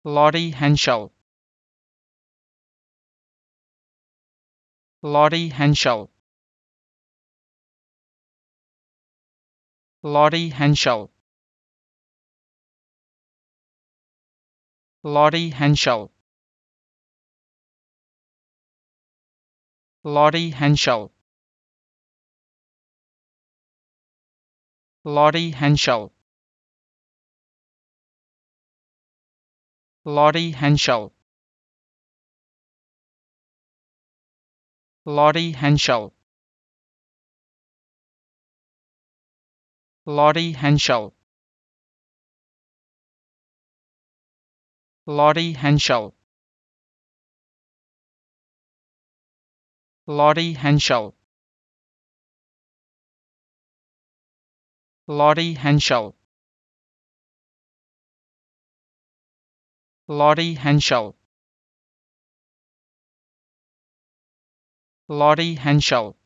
Lottie Henshall. Lottie Henshall. Lottie Henshall. Lottie Henshall. Lottie Henshall. Lottie Henshall. Lottie Henshall. Lottie Henshall. Lottie Henshall. Lottie Henshall. Lottie Henshall. Lottie Henshall. Lottie Henshall. Lottie Henshall.